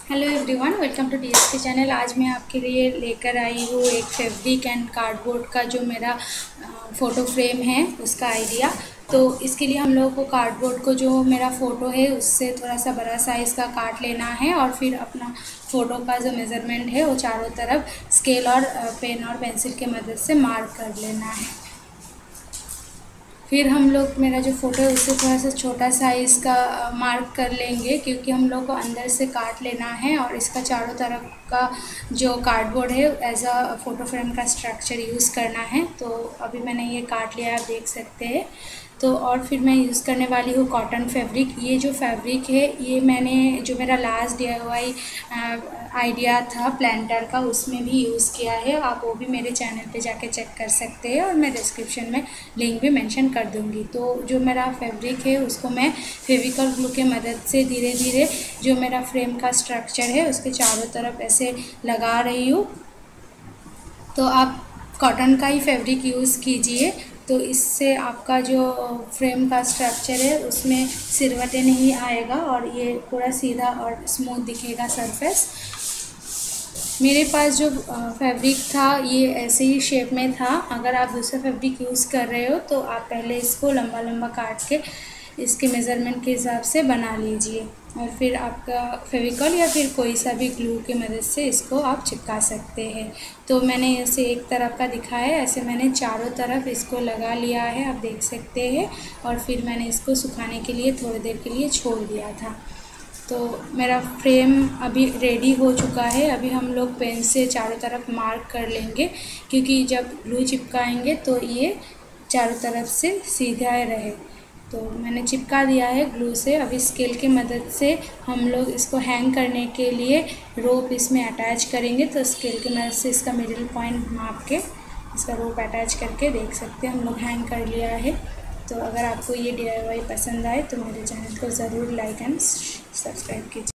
Hello everyone, welcome to DSK channel. आज मैं आपके लिए लेकर आई हूँ एक फैब्रिक एंड कार्डबोर्ड का जो मेरा फ़ोटो फ्रेम है उसका आइडिया। तो इसके लिए हम लोगों को कार्डबोर्ड को जो मेरा फ़ोटो है उससे थोड़ा सा बड़ा साइज़ का काट लेना है और फिर अपना फ़ोटो का जो मेज़रमेंट है वो चारों तरफ स्केल और पेन और पेंसिल के मदद से मार्क कर लेना है। फिर हम लोग मेरा जो फ़ोटो है उससे थोड़ा सा छोटा साइज़ का मार्क कर लेंगे, क्योंकि हम लोग को अंदर से काट लेना है और इसका चारों तरफ का जो कार्डबोर्ड है एज अ फ़ोटो फ्रेम का स्ट्रक्चर यूज़ करना है। तो अभी मैंने ये काट लिया, आप देख सकते हैं। तो और फिर मैं यूज़ करने वाली हूँ कॉटन फैब्रिक। ये जो फैब्रिक है ये मैंने जो मेरा लास्ट DIY आइडिया था प्लांटर का उसमें भी यूज़ किया है। आप वो भी मेरे चैनल पे जाके चेक कर सकते हैं और मैं डिस्क्रिप्शन में लिंक भी मेंशन कर दूँगी। तो जो मेरा फैब्रिक है उसको मैं फेविकॉल ग्लू के मदद से धीरे धीरे जो मेरा फ्रेम का स्ट्रक्चर है उसके चारों तरफ ऐसे लगा रही हूँ। तो आप कॉटन का ही फैब्रिक यूज़ कीजिए, तो इससे आपका जो फ्रेम का स्ट्रक्चर है उसमें सिरवटें नहीं आएगा और ये पूरा सीधा और स्मूथ दिखेगा सरफेस। मेरे पास जो फैब्रिक था ये ऐसे ही शेप में था। अगर आप दूसरा फैब्रिक यूज़ कर रहे हो तो आप पहले इसको लंबा लंबा काट के इसके मेज़रमेंट के हिसाब से बना लीजिए और फिर आपका फेविकॉल या फिर कोई सा भी ग्लू की मदद से इसको आप चिपका सकते हैं। तो मैंने इसे एक तरफ का दिखाया है, ऐसे मैंने चारों तरफ इसको लगा लिया है, आप देख सकते हैं। और फिर मैंने इसको सुखाने के लिए थोड़ी देर के लिए छोड़ दिया था। तो मेरा फ्रेम अभी रेडी हो चुका है। अभी हम लोग पेन से चारों तरफ मार्क कर लेंगे, क्योंकि जब ग्लू चिपकाएंगे तो ये चारों तरफ से सीधा रहे। तो मैंने चिपका दिया है ग्लू से। अभी स्केल की मदद से हम लोग इसको हैंग करने के लिए रोप इसमें अटैच करेंगे। तो स्केल की मदद से इसका मिडिल पॉइंट माप के इसका रोप अटैच करके देख सकते हैं हम लोग हैंग कर लिया है। तो अगर आपको ये DIY पसंद आए तो मेरे चैनल को ज़रूर लाइक एंड सब्सक्राइब कीजिए।